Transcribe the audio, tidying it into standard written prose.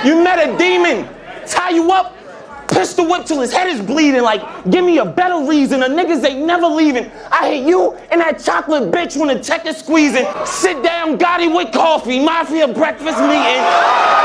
You met a demon, tie you up, pistol whip till his head is bleeding. Like, give me a better reason. The niggas ain't never leaving. I hate you and that chocolate bitch when the tech is squeezing. Sit down, Gotti with coffee, Mafia breakfast meeting.